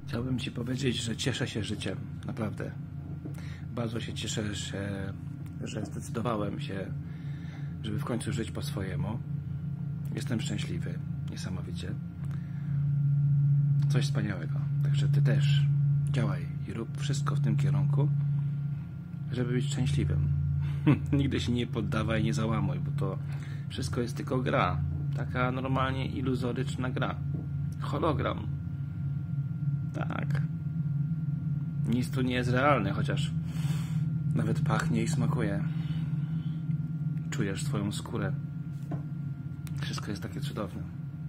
Chciałbym Ci powiedzieć, że cieszę się życiem, naprawdę. Bardzo się cieszę, że zdecydowałem się, żeby w końcu żyć po swojemu. Jestem szczęśliwy, niesamowicie. Coś wspaniałego. Także Ty też działaj i rób wszystko w tym kierunku, żeby być szczęśliwym. Nigdy się nie poddawaj, nie załamuj, bo to wszystko jest tylko gra. Taka normalnie iluzoryczna gra. Hologram. Tak. Nic tu nie jest realne, chociaż nawet pachnie i smakuje. Czujesz swoją skórę. Wszystko jest takie cudowne.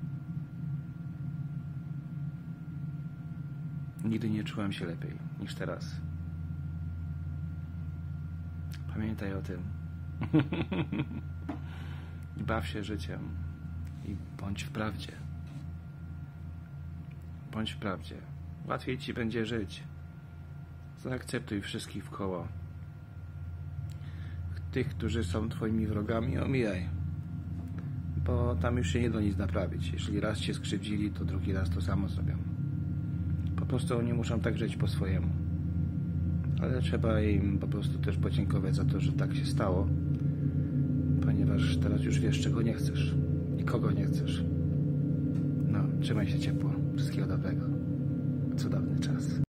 Nigdy nie czułem się lepiej niż teraz. Pamiętaj o tym. I baw się życiem. I bądź w prawdzie. Bądź w prawdzie. Łatwiej Ci będzie żyć. Zaakceptuj wszystkich wkoło. Tych, którzy są Twoimi wrogami, omijaj. Bo tam już się nie da nic naprawić. Jeżeli raz Cię skrzywdzili, to drugi raz to samo zrobią. Po prostu oni muszą tak żyć po swojemu. Ale trzeba im po prostu też podziękować za to, że tak się stało. Ponieważ teraz już wiesz, czego nie chcesz. I kogo nie chcesz. No, trzymaj się ciepło. Wszystkiego dobrego. Cudowny czas.